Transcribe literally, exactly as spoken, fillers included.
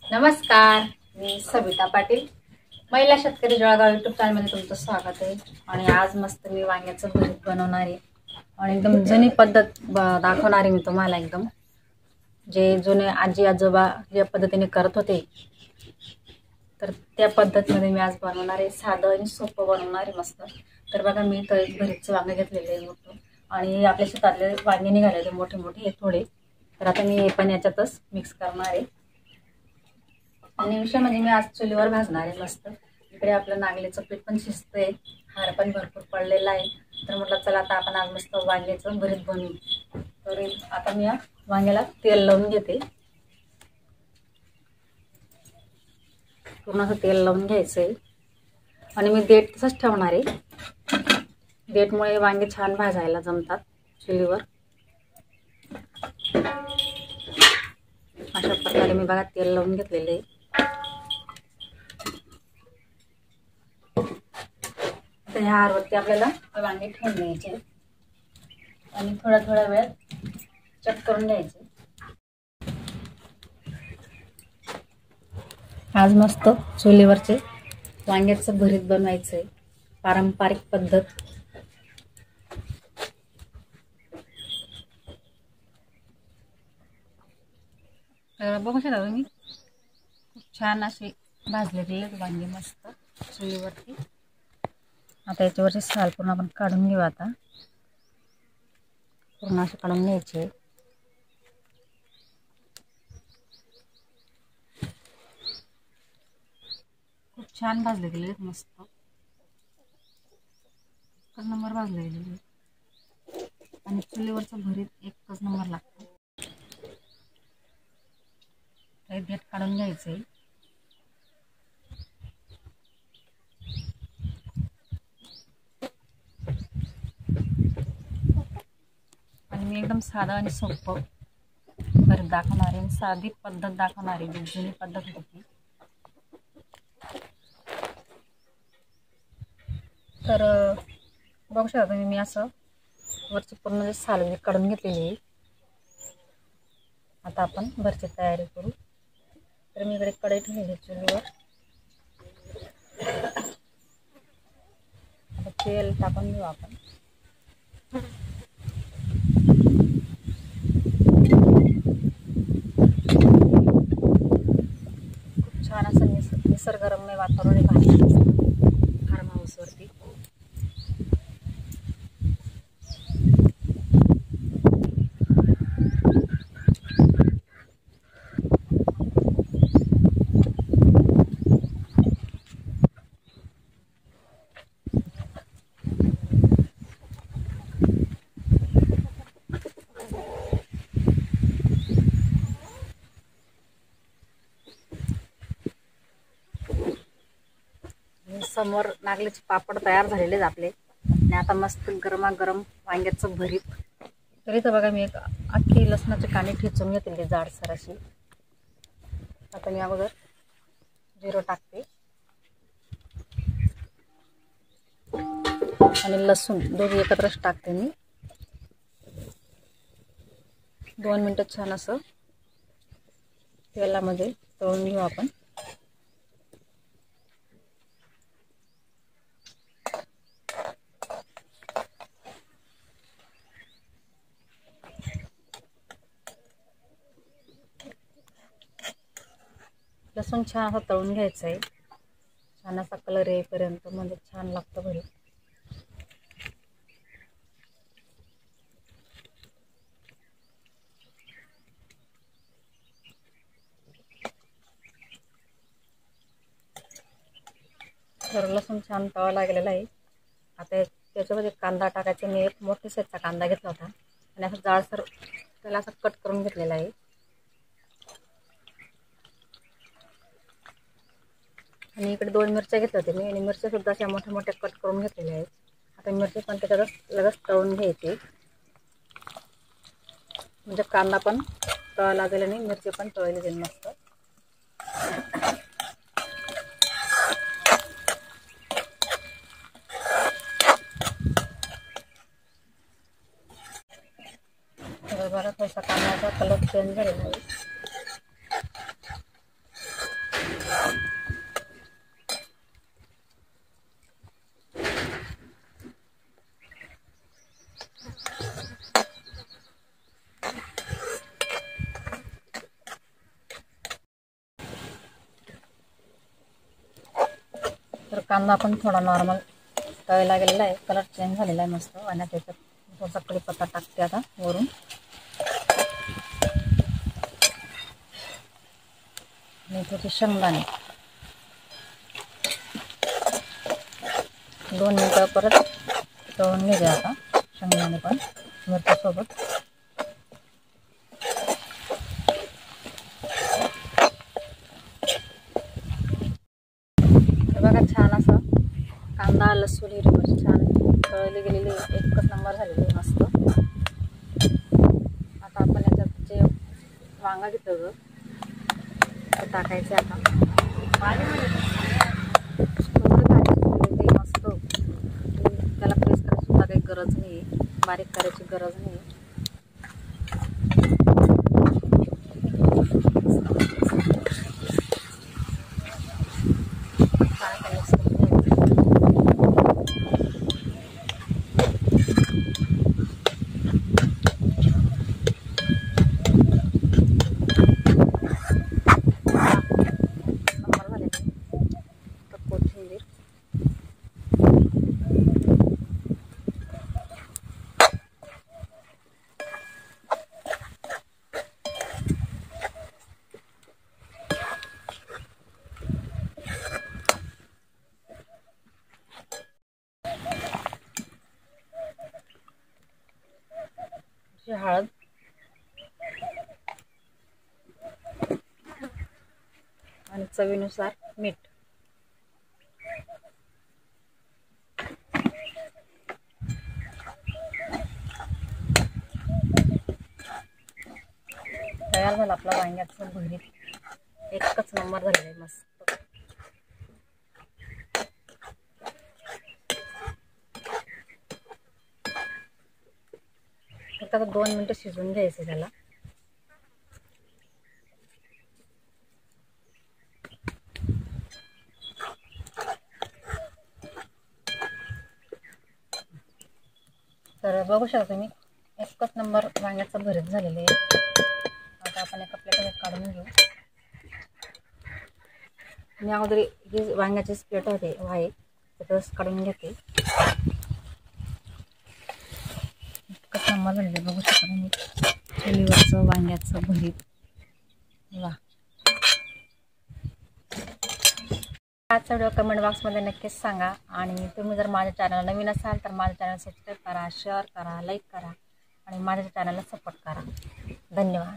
नमस्कार, मी सविता पाटील, महिला शेतकरी जळगाव यूट्यूब चॅनलमध्ये तुमचं स्वागत आहे। आणि आज मस्त मी वांग्याचं भरीत बनवणार आहे आणि एकदम जुनी पद्धत दाखवणार आहे मी तुम्हाला। एकदम जे जुने आजी आजोबा ज्या पद्धतीने करत होते तर त्या पद्धतीने मी आज बनवणार आहे। साधं आणि सोपं बनवणार आहे मस्त। तर बघा, मी तर एक भरीतचं वांगे घेतलेले आहे मोठं, आणि आपल्या शेतातले वांगे निघालेले मोठे मोठे थोडे। तर आता मी हे पण याच्यातच मिक्स करणार आहे। आणि विषय म्हणजे मी आज चुलीवर भाजणार आहे मस्त। इकडे आपलं नागलीचं पीठ पण शिजतंय, हार पण भरपूर पडलेला आहे। तर म्हटलं चला आता आपण आज मस्त वांग्याचं भरीत बनवू। तर आता मी या वांग्याला तेल लावून घेते। पूर्ण असं तेल लावून घ्यायचंय आणि मी देठ तसंच ठेवणार आहे। देठमुळे वांगे छान भाजायला जमतात चुलीवर। अशा प्रकारे मी बघा तेल लावून घेतलेलं आहे। तर ह्या हारवरती आपल्याला वांगे ठेवून द्यायचे आणि थोडा थोडा वेळ चेक करून घ्यायचे। आज मस्त चुलीवरचे वांग्याचं भरीत बनवायचं आहे, पारंपरिक पद्धत। तर बघू शकता तुम्ही, खूप छान असे भाजलेले वांगे मस्त चुलीवरती। आता याच्यावरचे साल पूर्ण आपण काढून घेऊ। आता पूर्ण असे काढून घ्यायचे। खूप छान भाजले गेले, मस्त एकच नंबर भाजले गेले आणि चुलीवरचं भरीत एकच नंबर लागतं। हे देठ काढून घ्यायचे आणि मी एकदम साधा आणि सोपं भरीत दाखवणार आहे। साधी पद्धत दाखवणार आहे, जी जुनी पद्धत होती। तर बघू शकता तुम्ही, मी असं वरची पूर्ण जे साल काढून घेतलेली आहे। आता आपण भरची तयारी करू। तर मी इकडे कढई ठेवली चुलीवर। आता तेल टाकून घेऊ आपण। खूप छान असं निसर्ग निसर्गरम्य वातावरण आहे बाहेर फार्म हाऊसवरती। समोर नागलीचे पापड तयार झालेले आहेत आपले, आणि आता मस्त गरमागरम वांग्याचं भरीत। तर इथं बघा, मी एक अख्खी लसणाची कांडी ठेचून घेतलेली जाडसर अशी। आता मी अगोदर जिरं टाकते आणि लसूण दोघे एकत्रच टाकते मी। दोन मिनिटं छान असं तेलामध्ये तळून घेऊ आपण। लसूण छान असं तळून घ्यायचं आहे, छान असा कलर येईपर्यंत, म्हणजे छान लागतं भरीत। तर लसूण छान तळा लागलेला आहे। आता त्याच्यामध्ये कांदा टाकायचा। मी एक मोठ्या साईजचा कांदा घेतला होता आणि असं जाडसर त्याला असं कट करून घेतलेला आहे। आणि इकडे दोन मिरच्या घेतल्या होत्या मी, आणि मिरच्या सुद्धा अशा मोठ्या मोठ्या कट करून घेतलेल्या आहेत। आता मिरची पण त्याच्यातच लगेच तळून घ्यायची, म्हणजे कांदा पण तळा लागेल आणि मिरची पण तळली जाईल मस्त। बघा, थोडासा कांद्याचा कलर चेंज झालेला आहे। तर कांदा पण थोडा नॉर्मल तळला गेलेला आहे, कलर चेंज झालेला आहे मस्त. आणि त्याच्यात थोडासा कढीपत्ता टाकते आता वरून. आणि थोडे शेंगदाणे दोन मिनटं परत तळून घेते आता, शेंगदाणे पण मिरच्यासोबत. बघा छान असं कांदा लसूण हिरवी छान तळली गेलेली, एकच नंबर झालेली मस्त. आता आपण याच्यात जे वांगा घेतलं ते टाकायचे आता. मस्त त्याला प्रेस करायची सुद्धा काही गरज नाही, बारीक करायची गरज नाही. हळद आणि चवीनुसार मीठ. तयार झालं आपला वांग्याचं भरीत, एकच नंबर झालेला आहे मस्त. फक्त आता दोन मिनिटं शिजवून घ्यायचं त्याला. तर बघू शकता तुम्ही, एकच नंबर वांग्याचं भरीत झालेलं आहे. आता आपण एका प्लेटमध्ये काढून घेऊ. मी अगोदर ही वांग्याची प्लेट होते आहे त्यातच काढून घेते. एकच नंबर झालेलं आहे, बघू शकता तुम्ही चुलीवरचं वांग्याचं भरीत. वा, आजचा व्हिडिओ कमेंट बॉक्समध्ये नक्कीच सांगा. आणि तुम्ही जर माझ्या चॅनलला नवीन असाल तर माझ्या चॅनल सबस्क्राईब करा, शेअर करा, लाईक करा आणि माझ्या चॅनलला सपोर्ट करा. धन्यवाद.